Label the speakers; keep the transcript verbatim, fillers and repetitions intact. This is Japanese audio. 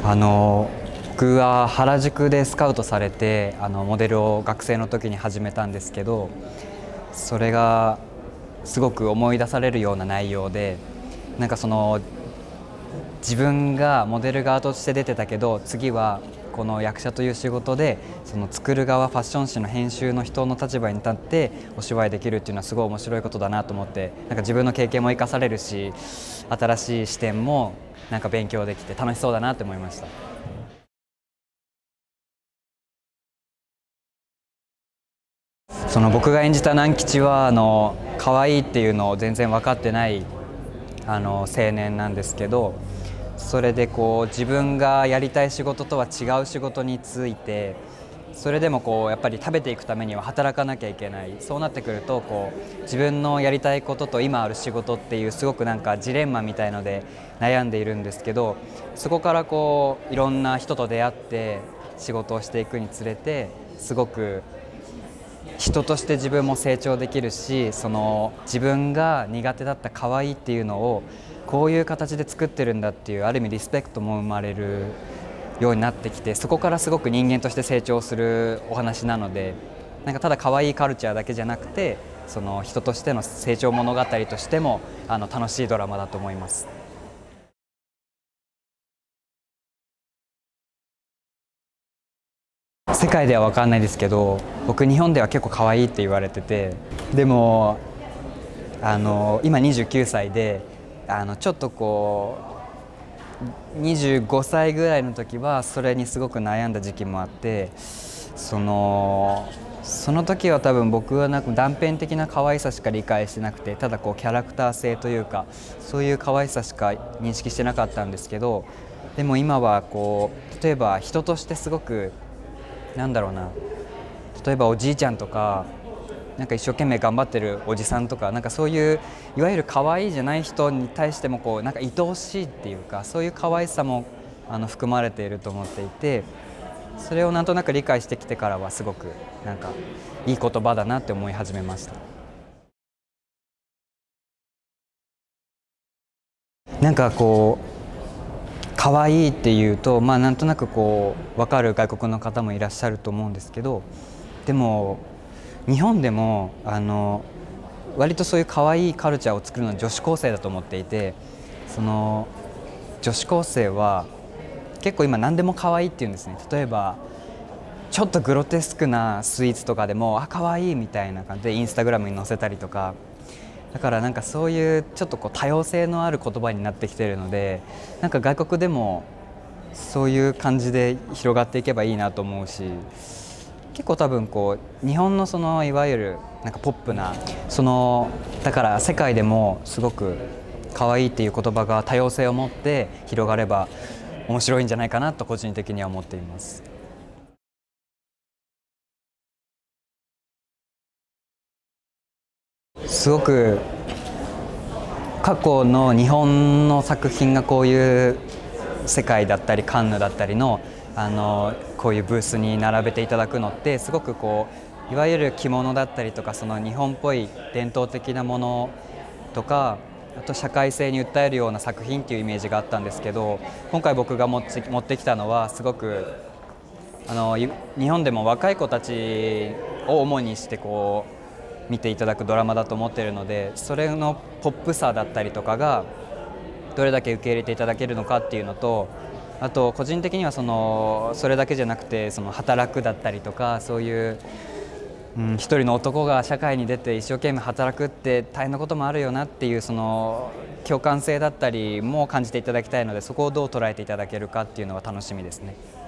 Speaker 1: あの僕は原宿でスカウトされてあのモデルを学生の時に始めたんですけど、それがすごく思い出されるような内容で、なんかその自分がモデル側として出てたけど、次はこの役者という仕事でその作る側、ファッション誌の編集の人の立場に立ってお芝居できるっていうのはすごい面白いことだなと思って、なんか自分の経験も生かされるし、新しい視点もなんか勉強できて楽しそうだなって思いました。その僕が演じた南吉はあの可愛いっていうのを全然分かってないあの青年なんですけど、それでこう自分がやりたい仕事とは違う仕事について、それでもこうやっぱり食べていくためには働かなきゃいけない。そうなってくるとこう自分のやりたいことと今ある仕事っていうすごくなんかジレンマみたいので悩んでいるんですけど、そこからこういろんな人と出会って仕事をしていくにつれて、すごく人として自分も成長できるし、その自分が苦手だった可愛いっていうのをこういう形で作ってるんだっていう、ある意味リスペクトも生まれるようになってきて、そこからすごく人間として成長するお話なので、なんかただ可愛いカルチャーだけじゃなくて、その人としての成長物語としてもあの楽しいドラマだと思います。世界では分かんないですけど、僕日本では結構可愛いって言われてて、でもあの今にじゅうきゅうさいで、あのちょっとこうにじゅうごさいぐらいの時はそれにすごく悩んだ時期もあって、そのその時は多分僕はなんか断片的な可愛さしか理解してなくて、ただこうキャラクター性というかそういう可愛さしか認識してなかったんですけど、でも今はこう例えば人としてすごくなんだろうな、例えばおじいちゃんとか、なんか一生懸命頑張ってるおじさんとか、なんかそういういわゆる可愛いじゃない人に対してもこうなんか愛おしいっていうか、そういう可愛さもあの含まれていると思っていて、それをなんとなく理解してきてからはすごくなんかいい言葉だなって思い始めました。なんかこう可愛いっていうと、まあ、なんとなくこう分かる外国の方もいらっしゃると思うんですけど、でも日本でもあの割とそういう可愛いカルチャーを作るのは女子高生だと思っていて、その女子高生は結構今何でも可愛いって言うんですね。例えばちょっとグロテスクなスイーツとかでもあ可愛いみたいな感じでインスタグラムに載せたりとか、だからなんかそういうちょっとこう多様性のある言葉になってきているので、なんか外国でもそういう感じで広がっていけばいいなと思うし、結構多分こう日本のそのいわゆるなんかポップなそのだから世界でもすごく可愛いっていう言葉が多様性を持って広がれば面白いんじゃないかなと個人的には思っています。すごく過去の日本の作品がこういう世界だったりカンヌだったりのあのこういうブースに並べていただくのってすごくこういわゆる着物だったりとか、その日本っぽい伝統的なものとか、あと社会性に訴えるような作品っていうイメージがあったんですけど、今回僕が持って持ってきたのはすごくあの日本でも若い子たちを主にしてこう見ていただくドラマだと思っているので、それのポップさだったりとかがどれだけ受け入れていただけるのかっていうのと、あと個人的にはそのそれだけじゃなくて、その働くだったりとか、そういう、うん、一人の男が社会に出て一生懸命働くって大変なこともあるよなっていうその共感性だったりも感じていただきたいので、そこをどう捉えていただけるかっていうのは楽しみですね。